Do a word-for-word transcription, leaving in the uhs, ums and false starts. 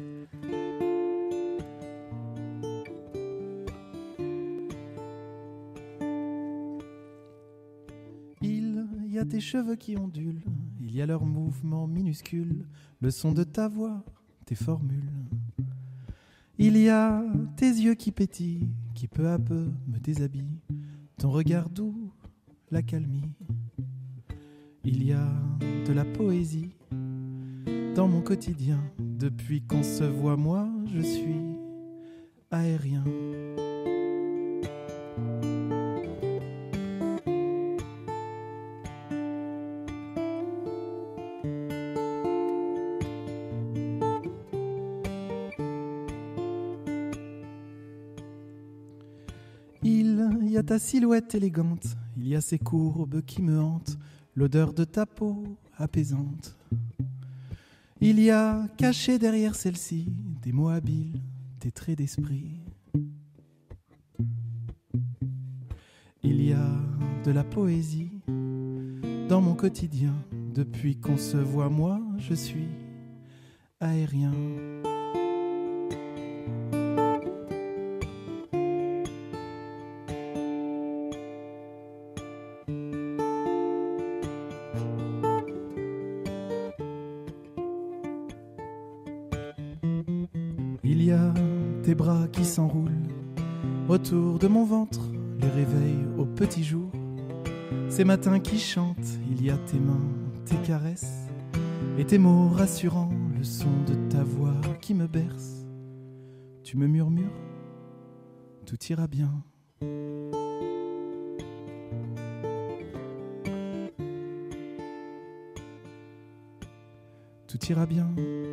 Il y a tes cheveux qui ondulent, il y a leurs mouvements minuscules, le son de ta voix, tes formules. Il y a tes yeux qui pétillent, qui peu à peu me déshabillent, ton regard doux, l'accalmie. Il y a de la poésie dans mon quotidien. Depuis qu'on se voit, moi, je suis aérien. Il y a ta silhouette élégante, il y a ces courbes qui me hantent, l'odeur de ta peau apaisante. Il y a caché derrière celle-ci des mots habiles, des traits d'esprit. Il y a de la poésie dans mon quotidien. Depuis qu'on se voit, moi, je suis aérien. Il y a tes bras qui s'enroulent autour de mon ventre, les réveils au petit jour, ces matins qui chantent. Il y a tes mains, tes caresses et tes mots rassurants, le son de ta voix qui me berce. Tu me murmures, tout ira bien. Tout ira bien.